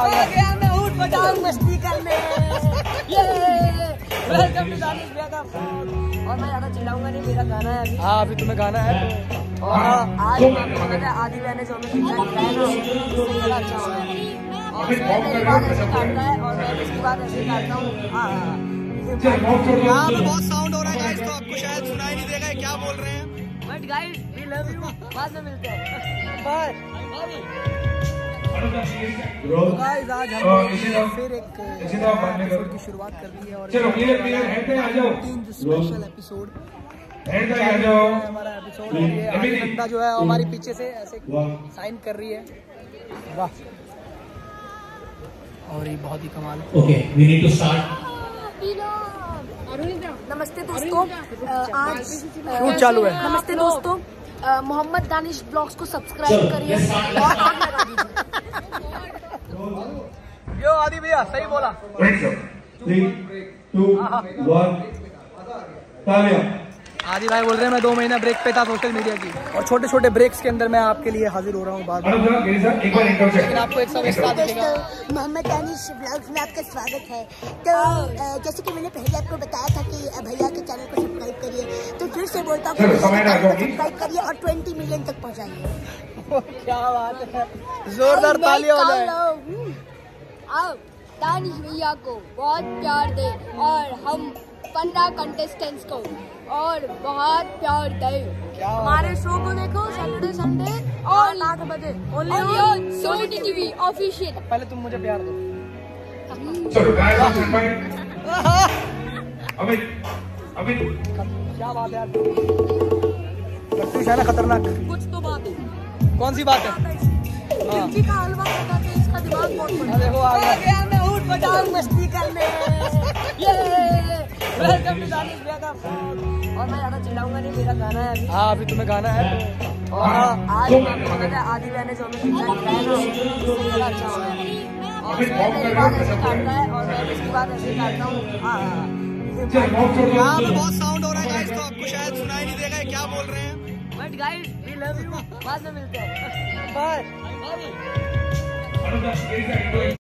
आ गया मैं ऊँट बजाऊं मस्ती करने। वेलकम टू दानिश भैया का ब्लॉग। और मैं ज्यादा चिल्लाऊंगा नहीं, मेरा गाना है अभी। हाँ अभी तुम्हें गाना है तो। और आज आदि मैंने जो हमें पिज्जा खिलाया ना उससे बड़ा अच्छा होगा। और मेरी बात ऐसे काटता है और मैं इसकी बात ऐसे काटता हूँ। यहाँ पे बहुत साउंड हो रहा है गाइस, तो आपको शायद सुनाई नहीं देगा क्या बोल रहे हैं। But guys we love you, बाद में मिलते हैं, बाय। गाइस आज हमने फिर एक एपिसोड की शुरुआत कर दी है और चलो क्लियर तीन जो स्पेशल एपिसोड हमारा एपिसोड। और ये आनंदा जो है हमारी पीछे से ऐसे साइन कर रही है, वाह। और ये बहुत ही कमाल। Okay we need to start. नमस्ते दोस्तों, आज शूट चालू है। नमस्ते दोस्तों, मोहम्मद दानिश ब्लॉग्स को सब्सक्राइब करिए और आग लगा दीजिए। यो आदि भैया सही बोला। 3, 2, 1 तालियां। आदि भाई बोल रहे हैं मैं 2 महीना ब्रेक पे था सोशल मीडिया की, और छोटे छोटे ब्रेक्स के अंदर मैं आपके लिए हाजिर हो रहा हूँ बार बार। लेकिन आपको एक सब मोहम्मद दानिश ब्लॉग्स में आपका स्वागत है। तो जैसे कि मैंने पहले आपको बताया था कि भैया के चैनल को सब्सक्राइब करिए, तो फिर से बोलता हूँ सब्सक्राइब करिए और 20 मिलियन तक पहुँचाइए। क्या बात है, जोरदार तालियां हो जाए। आप दानिश भैया को बहुत प्यार दे और हम 15 कंटेस्टेंट्स को और बहुत प्यार दे। हमारे शो को देखो सैटरडे संडे और 8 बजे सोनी टीवी ऑफिशियल। पहले तुम मुझे प्यार दो। क्या बात है यार, है ना खतरनाक। कुछ तो बात है। कौन सी बात है? मिर्ची का हलवा खाता है, इसका दिमाग बहुत बड़ा है। देखो आ गया मैं ऊँट बजाऊं मस्ती करने। वेलकम टू दानिश भैया का ब्लॉग। और मैं ज्यादा चिल्लाऊंगा नहीं, मेरा गाना है अभी। हाँ अभी तुम्हें गाना है तो। और आज आदि मैंने जो हमें पिज्जा खिलाया ना उससे बड़ा अच्छा होगा। और मेरी बात ऐसे काटता है और मैं इसकी बात ऐसे काटता हूँ। यहाँ पे बहुत साउंड हो रहा है गाइस, तो आपको शायद सुनाई नहीं देगा क्या बोल रहे हैं। But guys we love you, बाद में मिलते हैं, बाय।